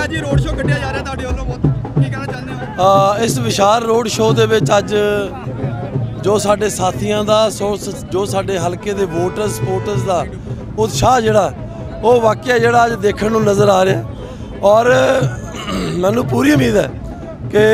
ਅੱਜ road show ਕੱਢਿਆ ਜਾ ਰਿਹਾ ਤੁਹਾਡੇ ਵੱਲੋਂ, ਕੀ ਕਹਿਣਾ ਚਾਹੁੰਦੇ ਹੋ? ਇਸ ਵਿਸ਼ਾਲ ਰੋਡ ਸ਼ੋਅ ਦੇ ਵਿੱਚ ਅੱਜ ਜੋ ਸਾਡੇ ਸਾਥੀਆਂ ਦਾ ਜੋ ਸਾਡੇ ਹਲਕੇ ਦੇ ਵੋਟਰ ਸਪੋਰਟਰਸ ਦਾ ਉਤਸ਼ਾਹ ਜਿਹੜਾ ਉਹ ਵਾਕਿਆ ਜਿਹੜਾ ਅੱਜ ਦੇਖਣ ਨੂੰ ਨਜ਼ਰ ਆ ਰਿਹਾ ਔਰ ਮੈਨੂੰ ਪੂਰੀ ਉਮੀਦ ਹੈ ਕਿ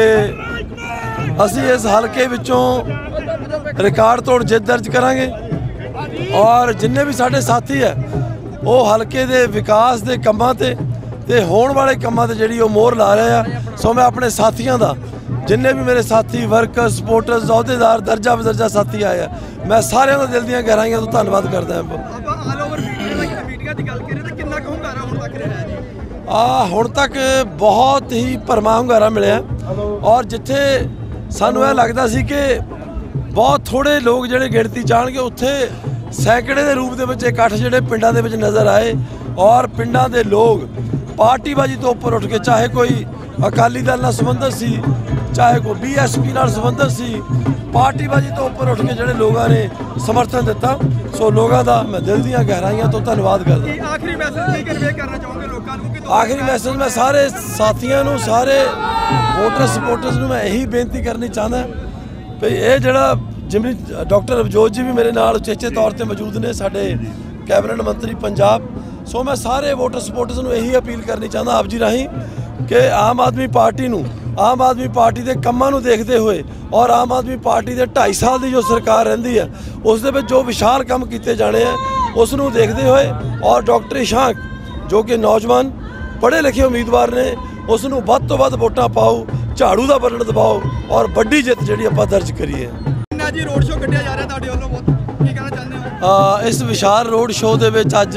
ਅਸੀਂ ਇਸ ਹਲਕੇ ਵਿੱਚੋਂ ਰਿਕਾਰਡ ਤੋੜ ਜਿੱਤ ਦਰਜ ਕਰਾਂਗੇ ਔਰ ਜਿੰਨੇ ਵੀ ਸਾਡੇ ਸਾਥੀ ਹੈ ਉਹ ਹਲਕੇ ਦੇ ਵਿਕਾਸ ਦੇ ਕੰਮਾਂ ਤੇ ਹੋਣ ਵਾਲੇ ਕੰਮਾਂ ਤੇ ਜਿਹੜੀ ਉਹ ਮੋਹਰ ਲਾ ਰਹੇ ਆ। ਸੋ ਮੈਂ ਆਪਣੇ ਸਾਥੀਆਂ ਦਾ ਜਿੰਨੇ ਵੀ ਮੇਰੇ ਸਾਥੀ ਵਰਕਰ ਸਪੋਰਟਰਸ ਅਹੁਦੇਦਾਰ ਦਰਜਾ ਬਦਰਜਾ ਸਾਥੀ ਆਏ ਆ, ਮੈਂ ਸਾਰਿਆਂ ਦਾ ਦਿਲ ਦੀਆਂ ਗਹਿਰਾਈਆਂ ਤੋਂ ਧੰਨਵਾਦ ਕਰਦਾ ਹਾਂ। ਆਪਾਂ ਆਲ ਓਵਰ ਮੀਡੀਆ ਦੀ ਗੱਲ ਕਰੀਏ ਤਾਂ ਕਿੰਨਾ ਕੁ ਹੁੰਗਾਰਾ ਹੁਣ ਤੱਕ ਰਿਹਾ ਜੀ? ਹੁਣ ਤੱਕ ਬਹੁਤ ਹੀ ਭਰਮਾ ਹੁੰਗਾਰਾ ਮਿਲਿਆ ਔਰ ਜਿੱਥੇ ਸਾਨੂੰ ਇਹ ਲੱਗਦਾ ਸੀ ਕਿ ਬਹੁਤ ਥੋੜੇ ਲੋਕ ਜਿਹੜੇ ਗਿਣਤੀ ਚਾਹਣਗੇ, ਉੱਥੇ ਸੈਂਕੜੇ ਦੇ ਰੂਪ ਦੇ ਵਿੱਚ ਇਕੱਠ ਜਿਹੜੇ ਪਿੰਡਾਂ ਦੇ ਵਿੱਚ ਨਜ਼ਰ ਆਏ ਔਰ ਪਿੰਡਾਂ ਦੇ ਲੋਕ ਪਾਰਟੀਬਾਜ਼ੀ ਤੋਂ ਉੱਪਰ ਉੱਠ ਕੇ, ਚਾਹੇ ਕੋਈ ਅਕਾਲੀ ਦਲ ਨਾਲ ਸੰਬੰਧਿਤ ਸੀ, ਚਾਹੇ ਕੋਈ BSP ਨਾਲ ਸੰਬੰਧਿਤ ਸੀ, ਪਾਰਟੀਬਾਜ਼ੀ ਤੋਂ ਉੱਪਰ ਉੱਠ ਕੇ ਜਿਹੜੇ ਲੋਕਾਂ ਨੇ ਸਮਰਥਨ ਦਿੱਤਾ। ਸੋ ਲੋਕਾਂ ਦਾ ਮੈਂ ਦਿਲ ਦੀਆਂ ਗਹਿਰਾਈਆਂ ਤੋਂ ਧੰਨਵਾਦ ਕਰਦਾ। ਆਖਰੀ ਮੈਸੇਜ ਕੀ ਕਨਵੇ ਕਰਨਾ ਚਾਹੋਗੇ ਲੋਕਾਂ ਨੂੰ? ਆਖਰੀ ਮੈਸੇਜ ਮੈਂ ਸਾਰੇ ਸਾਥੀਆਂ ਨੂੰ, ਸਾਰੇ ਵੋਟਰ ਸਪੋਰਟਰਸ ਨੂੰ ਮੈਂ ਇਹੀ ਬੇਨਤੀ ਕਰਨੀ ਚਾਹੁੰਦਾ ਵੀ ਇਹ ਜਿਹੜਾ ਜਿਵੇਂ ਡਾਕਟਰ ਅਵਜੋਤ ਜੀ ਵੀ ਮੇਰੇ ਨਾਲ ਉਚੇਚੇ ਤੌਰ ਤੇ ਮੌਜੂਦ ਨੇ, ਸਾਡੇ ਕੈਬਨਿਟ ਮੰਤਰੀ ਪੰਜਾਬ। ਸੋ ਮੈਂ ਸਾਰੇ ਵੋਟਰ ਸਪੋਰਟਰਸ ਨੂੰ ਇਹੀ ਅਪੀਲ ਕਰਨੀ ਚਾਹੁੰਦਾ ਆਪ ਜੀ ਰਾਹੀਂ ਕਿ ਆਮ ਆਦਮੀ ਪਾਰਟੀ ਨੂੰ, ਆਮ ਆਦਮੀ ਪਾਰਟੀ ਦੇ ਕੰਮਾਂ ਨੂੰ ਦੇਖਦੇ ਹੋਏ ਔਰ ਆਮ ਆਦਮੀ ਪਾਰਟੀ ਦੇ 2.5 ਸਾਲ ਦੀ ਜੋ ਸਰਕਾਰ ਰਹਿੰਦੀ ਹੈ ਉਸ ਦੇ ਵਿੱਚ ਜੋ ਵਿਸ਼ਾਲ ਕੰਮ ਕੀਤੇ ਜਾਣੇ ਆ ਉਸ ਨੂੰ ਦੇਖਦੇ ਹੋਏ ਔਰ ਡਾਕਟਰ ਇਸ਼ਾਕ ਜੋ ਕਿ ਨੌਜਵਾਨ ਪੜ੍ਹੇ ਲਿਖੇ ਉਮੀਦਵਾਰ ਨੇ ਉਸ ਨੂੰ ਵੱਧ ਤੋਂ ਵੱਧ ਵੋਟਾਂ ਪਾਓ, ਝਾੜੂ ਦਾ ਬਟਨ ਦਬਾਓ ਔਰ ਵੱਡੀ ਜਿੱਤ ਜਿਹੜੀ ਆਪਾਂ ਦਰਜ ਕਰੀਏ। ਅੱਜ ਰੋਡ ਸ਼ੋਅ ਕੱਢਿਆ ਜਾ ਰਿਹਾ ਤੁਹਾਡੇ ਵੱਲੋਂ, ਕੀ ਕਹਿਣਾ ਚਾਹੁੰਦੇ ਹੋ? ਇਸ ਵਿਸ਼ਾਲ ਰੋਡ ਸ਼ੋਅ ਦੇ ਵਿੱਚ ਅੱਜ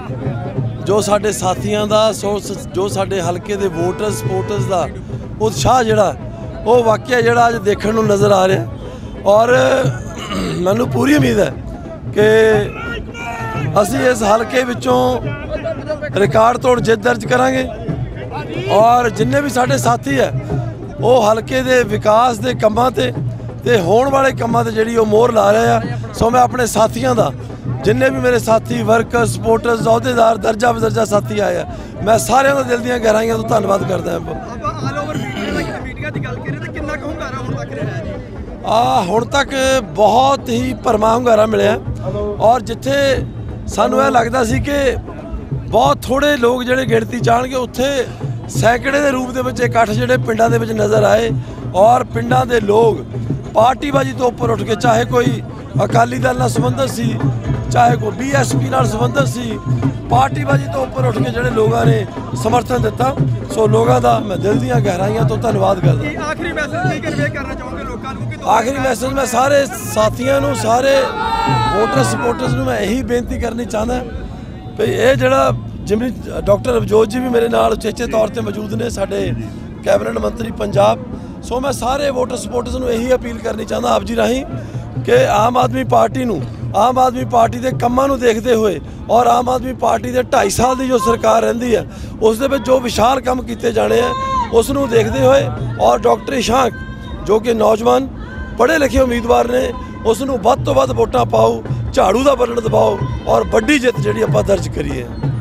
ਜੋ ਸਾਡੇ ਸਾਥੀਆਂ ਦਾ ਜੋ ਸਾਡੇ ਹਲਕੇ ਦੇ ਵੋਟਰ ਸਪੋਰਟਰਸ ਦਾ ਉਤਸ਼ਾਹ ਜਿਹੜਾ ਉਹ ਵਾਕਿਆ ਜਿਹੜਾ ਅੱਜ ਦੇਖਣ ਨੂੰ ਨਜ਼ਰ ਆ ਰਿਹਾ ਔਰ ਮੈਨੂੰ ਪੂਰੀ ਉਮੀਦ ਹੈ ਕਿ ਅਸੀਂ ਇਸ ਹਲਕੇ ਵਿੱਚੋਂ ਰਿਕਾਰਡ ਤੋੜ ਜਿੱਤ ਦਰਜ ਕਰਾਂਗੇ ਔਰ ਜਿੰਨੇ ਵੀ ਸਾਡੇ ਸਾਥੀ ਹੈ ਉਹ ਹਲਕੇ ਦੇ ਵਿਕਾਸ ਦੇ ਕੰਮਾਂ ਤੇ ਹੋਣ ਵਾਲੇ ਕੰਮਾਂ ਤੇ ਜਿਹੜੀ ਉਹ ਮੋਹਰ ਲਾ ਰਹੇ ਆ। ਸੋ ਮੈਂ ਆਪਣੇ ਸਾਥੀਆਂ ਦਾ ਜਿੰਨੇ ਵੀ ਮੇਰੇ ਸਾਥੀ ਵਰਕਰ ਸਪੋਰਟਰਸ ਅਹੁਦੇਦਾਰ ਦਰਜਾ ਬਦਰਜਾ ਸਾਥੀ ਆਏ ਆ, ਮੈਂ ਸਾਰਿਆਂ ਦਾ ਦਿਲ ਦੀਆਂ ਗਹਿਰਾਈਆਂ ਤੋਂ ਧੰਨਵਾਦ ਕਰਦਾ ਹਾਂ। ਆਪਾਂ ਆਲ ਓਵਰ ਮੀਡੀਆ ਦੀ ਗੱਲ ਕਰੀਏ ਤਾਂ ਕਿੰਨਾ ਕੁ ਹੁੰਗਾਰਾ ਹੁਣ ਤੱਕ ਰਿਹਾ ਜੀ? ਹੁਣ ਤੱਕ ਬਹੁਤ ਹੀ ਭਰਮਾ ਹੁੰਗਾਰਾ ਮਿਲਿਆ ਔਰ ਜਿੱਥੇ ਸਾਨੂੰ ਇਹ ਲੱਗਦਾ ਸੀ ਕਿ ਬਹੁਤ ਥੋੜੇ ਲੋਕ ਜਿਹੜੇ ਗਿਣਤੀ ਚਾਹਣਗੇ, ਉੱਥੇ ਸੈਂਕੜੇ ਦੇ ਰੂਪ ਦੇ ਵਿੱਚ ਇਕੱਠ ਜਿਹੜੇ ਪਿੰਡਾਂ ਦੇ ਵਿੱਚ ਨਜ਼ਰ ਆਏ ਔਰ ਪਿੰਡਾਂ ਦੇ ਲੋਕ ਪਾਰਟੀਬਾਜ਼ੀ ਤੋਂ ਉੱਪਰ ਉੱਠ ਕੇ, ਚਾਹੇ ਕੋਈ ਅਕਾਲੀ ਦਲ ਨਾਲ ਸੰਬੰਧਿਤ ਸੀ, ਚਾਹੇ ਕੋਈ BSP ਨਾਲ ਸੰਬੰਧਿਤ ਸੀ, ਪਾਰਟੀਬਾਜ਼ੀ ਤੋਂ ਉੱਪਰ ਉੱਠ ਕੇ ਜਿਹੜੇ ਲੋਕਾਂ ਨੇ ਸਮਰਥਨ ਦਿੱਤਾ। ਸੋ ਲੋਕਾਂ ਦਾ ਮੈਂ ਦਿਲ ਦੀਆਂ ਗਹਿਰਾਈਆਂ ਤੋਂ ਧੰਨਵਾਦ ਕਰਦਾ। ਆਖਰੀ ਮੈਸੇਜ ਕੀ ਕਨਵੇ ਕਰਨਾ ਚਾਹੋਗੇ ਲੋਕਾਂ ਨੂੰ? ਆਖਰੀ ਮੈਸੇਜ ਮੈਂ ਸਾਰੇ ਸਾਥੀਆਂ ਨੂੰ, ਸਾਰੇ ਵੋਟਰ ਸਪੋਰਟਰਸ ਨੂੰ ਮੈਂ ਇਹੀ ਬੇਨਤੀ ਕਰਨੀ ਚਾਹੁੰਦਾ ਵੀ ਇਹ ਜਿਹੜਾ ਜਿਵੇਂ ਡਾਕਟਰ ਅਵਜੋਤ ਜੀ ਵੀ ਮੇਰੇ ਨਾਲ ਉਚੇਚੇ ਤੌਰ ਤੇ ਮੌਜੂਦ ਨੇ, ਸਾਡੇ ਕੈਬਨਿਟ ਮੰਤਰੀ ਪੰਜਾਬ। ਸੋ ਮੈਂ ਸਾਰੇ ਵੋਟਰ ਸਪੋਰਟਰਸ ਨੂੰ ਇਹੀ ਅਪੀਲ ਕਰਨੀ ਚਾਹੁੰਦਾ ਆਪ ਜੀ ਰਾਹੀਂ ਕਿ ਆਮ ਆਦਮੀ ਪਾਰਟੀ ਨੂੰ, ਆਮ ਆਦਮੀ ਪਾਰਟੀ ਦੇ ਕੰਮਾਂ ਨੂੰ ਦੇਖਦੇ ਹੋਏ ਔਰ ਆਮ ਆਦਮੀ ਪਾਰਟੀ ਦੇ 2.5 ਸਾਲ ਦੀ ਜੋ ਸਰਕਾਰ ਰਹਿੰਦੀ ਹੈ ਉਸ ਦੇ ਵਿੱਚ ਜੋ ਵਿਸ਼ਾਲ ਕੰਮ ਕੀਤੇ ਜਾਣੇ ਆ ਉਸ ਨੂੰ ਦੇਖਦੇ ਹੋਏ ਔਰ ਡਾਕਟਰ ਇਸ਼ਾਕ ਜੋ ਕਿ ਨੌਜਵਾਨ ਪੜ੍ਹੇ ਲਿਖੇ ਉਮੀਦਵਾਰ ਨੇ ਉਸ ਨੂੰ ਵੱਧ ਤੋਂ ਵੱਧ ਵੋਟਾਂ ਪਾਓ, ਝਾੜੂ ਦਾ ਬਟਨ ਦਬਾਓ ਔਰ ਵੱਡੀ ਜਿੱਤ ਜਿਹੜੀ ਆਪਾਂ ਦਰਜ ਕਰੀਏ।